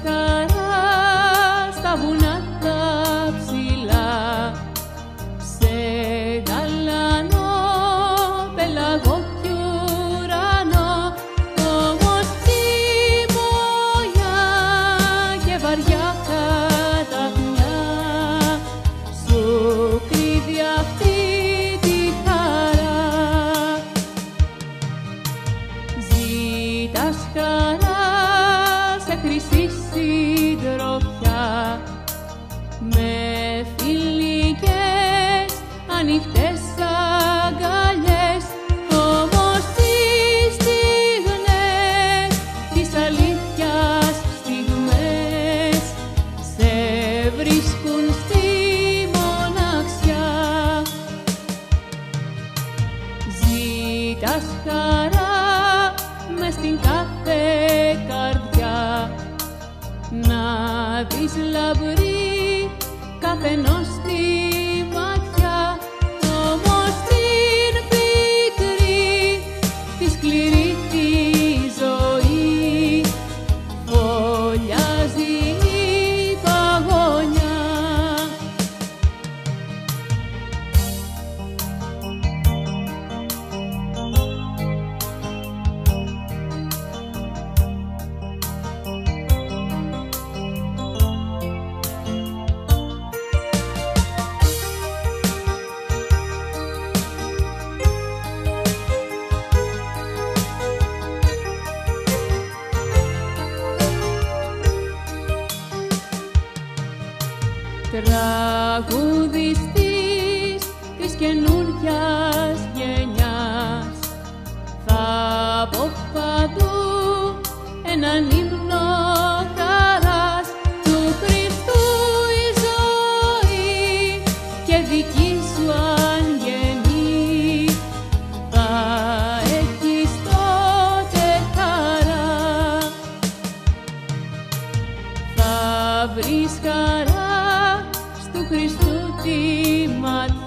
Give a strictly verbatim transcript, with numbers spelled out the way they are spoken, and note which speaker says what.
Speaker 1: χαρά στα βουνά τα ψηλά, σε γαλανό πελαγό κι ουρανό, όμως χειμώνα και βαριά καταχνιά σου κρύβει αυτή τη χαρά. Ζήτας χαρά σε χρυσή συντροφιά, με φιλικές ανοιχτές αγκαλιές, όμως τις στιγμές της αλήθειας στιγμές σε βρίσκουν στη μοναξιά. Ζήτας χαρά μες στην κάθε καρδιά, να δεις λαμπρή καθενός τη ματιά, όμως την πικρή, τη σκληρή τη ζωή φωλιάζει η παγωνιά. Τραγουδιστής της καινούριας γενιάς, θα πω παντού έναν ύμνο χαράς, του Χριστού η ζωή και δική σου αν γεννεί, θα έχεις τότε χαρά, θα βρεις χαρά του Χριστού τη ματιά.